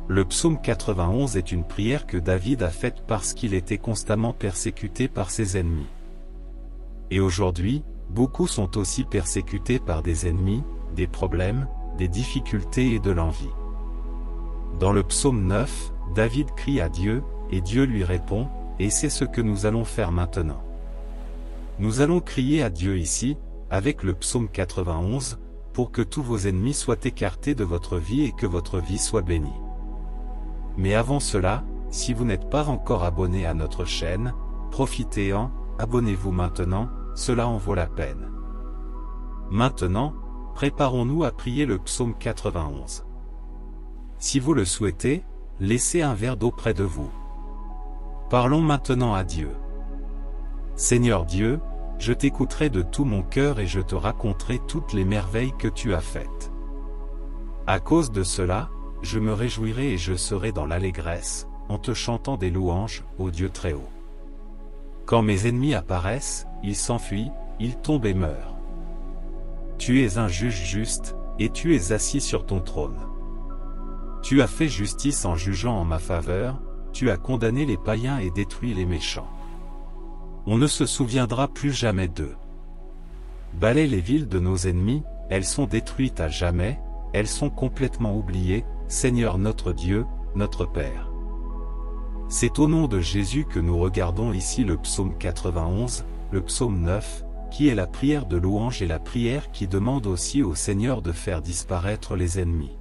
Le psaume 91 est une prière que David a faite parce qu'il était constamment persécuté par ses ennemis. Et aujourd'hui, beaucoup sont aussi persécutés par des ennemis, des problèmes, des difficultés et de l'envie. Dans le psaume 9, David crie à Dieu, et Dieu lui répond, et c'est ce que nous allons faire maintenant. Nous allons crier à Dieu ici, avec le psaume 91, pour que tous vos ennemis soient écartés de votre vie et que votre vie soit bénie. Mais avant cela, si vous n'êtes pas encore abonné à notre chaîne, profitez-en, abonnez-vous maintenant, cela en vaut la peine. Maintenant, préparons-nous à prier le psaume 91. Si vous le souhaitez, laissez un verre d'eau près de vous. Parlons maintenant à Dieu. Seigneur Dieu, je t'écouterai de tout mon cœur et je te raconterai toutes les merveilles que tu as faites. À cause de cela, je me réjouirai et je serai dans l'allégresse, en te chantant des louanges, ô Dieu très haut. Quand mes ennemis apparaissent, ils s'enfuient, ils tombent et meurent. Tu es un juge juste, et tu es assis sur ton trône. Tu as fait justice en jugeant en ma faveur, tu as condamné les païens et détruit les méchants. On ne se souviendra plus jamais d'eux. Balaie les villes de nos ennemis, elles sont détruites à jamais, elles sont complètement oubliées, Seigneur notre Dieu, notre Père. C'est au nom de Jésus que nous regardons ici le psaume 91, le psaume 9, qui est la prière de louange et la prière qui demande aussi au Seigneur de faire disparaître les ennemis.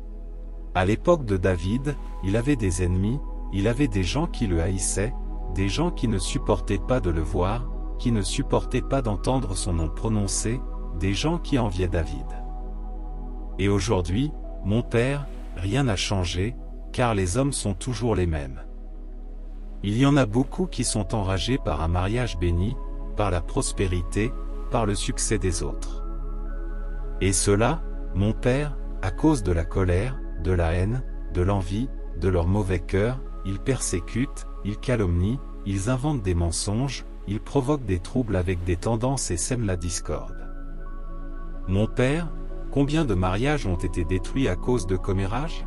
À l'époque de David, il avait des ennemis, il avait des gens qui le haïssaient, des gens qui ne supportaient pas de le voir, qui ne supportaient pas d'entendre son nom prononcé, des gens qui enviaient David. Et aujourd'hui, mon Père, rien n'a changé, car les hommes sont toujours les mêmes. Il y en a beaucoup qui sont enragés par un mariage béni, par la prospérité, par le succès des autres. Et cela, mon Père, à cause de la colère, de la haine, de l'envie, de leur mauvais cœur, ils persécutent, ils calomnient, ils inventent des mensonges, ils provoquent des troubles avec des tendances et sèment la discorde. Mon Père, combien de mariages ont été détruits à cause de commérages?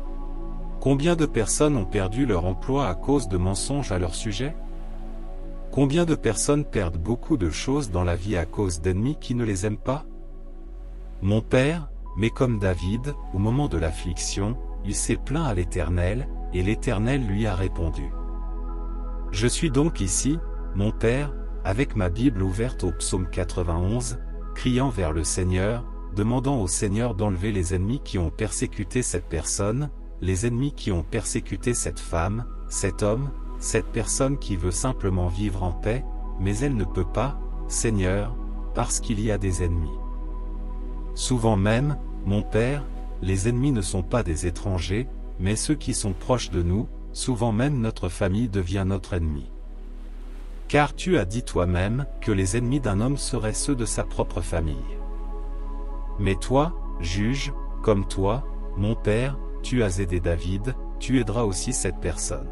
Combien de personnes ont perdu leur emploi à cause de mensonges à leur sujet? Combien de personnes perdent beaucoup de choses dans la vie à cause d'ennemis qui ne les aiment pas? Mon Père, mais comme David, au moment de l'affliction, il s'est plaint à l'Éternel, et l'Éternel lui a répondu. Je suis donc ici, mon Père, avec ma Bible ouverte au psaume 91, criant vers le Seigneur, demandant au Seigneur d'enlever les ennemis qui ont persécuté cette personne, les ennemis qui ont persécuté cette femme, cet homme, cette personne qui veut simplement vivre en paix, mais elle ne peut pas, Seigneur, parce qu'il y a des ennemis. Souvent même, mon Père, les ennemis ne sont pas des étrangers, mais ceux qui sont proches de nous, souvent même notre famille devient notre ennemi. Car tu as dit toi-même que les ennemis d'un homme seraient ceux de sa propre famille. Mais toi, juge, comme toi, mon Père, tu as aidé David, tu aideras aussi cette personne.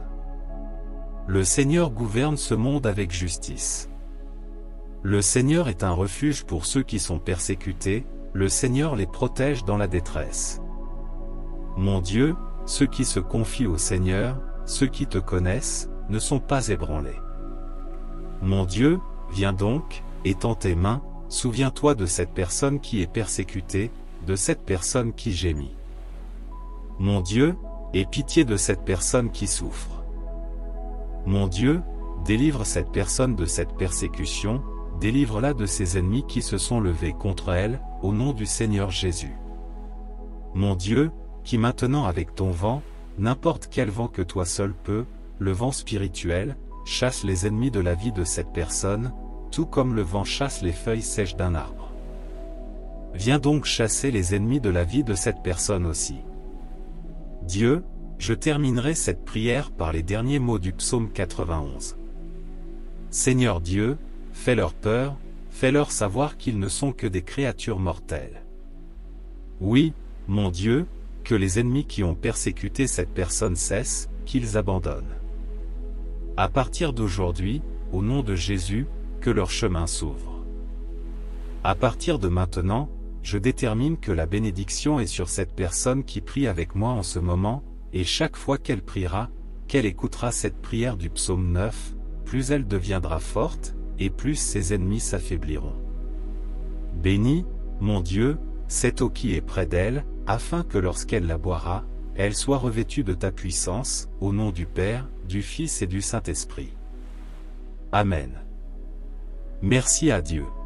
Le Seigneur gouverne ce monde avec justice. Le Seigneur est un refuge pour ceux qui sont persécutés, le Seigneur les protège dans la détresse. Mon Dieu, ceux qui se confient au Seigneur, ceux qui te connaissent, ne sont pas ébranlés. Mon Dieu, viens donc, étends tes mains, souviens-toi de cette personne qui est persécutée, de cette personne qui gémit. Mon Dieu, aie pitié de cette personne qui souffre. Mon Dieu, délivre cette personne de cette persécution, délivre-la de ses ennemis qui se sont levés contre elle, au nom du Seigneur Jésus. Mon Dieu, qui maintenant avec ton vent, n'importe quel vent que toi seul peux, le vent spirituel, chasse les ennemis de la vie de cette personne, tout comme le vent chasse les feuilles sèches d'un arbre. Viens donc chasser les ennemis de la vie de cette personne aussi. Dieu, je terminerai cette prière par les derniers mots du psaume 91. Seigneur Dieu, fais-leur peur, fais-leur savoir qu'ils ne sont que des créatures mortelles. Oui, mon Dieu, que les ennemis qui ont persécuté cette personne cessent, qu'ils abandonnent. À partir d'aujourd'hui, au nom de Jésus, que leur chemin s'ouvre. À partir de maintenant, je détermine que la bénédiction est sur cette personne qui prie avec moi en ce moment, et chaque fois qu'elle priera, qu'elle écoutera cette prière du psaume 9, plus elle deviendra forte, et plus ses ennemis s'affaibliront. Bénis, mon Dieu, cette eau qui est près d'elle, afin que lorsqu'elle la boira, elle soit revêtue de ta puissance, au nom du Père, du Fils et du Saint-Esprit. Amen. Merci à Dieu.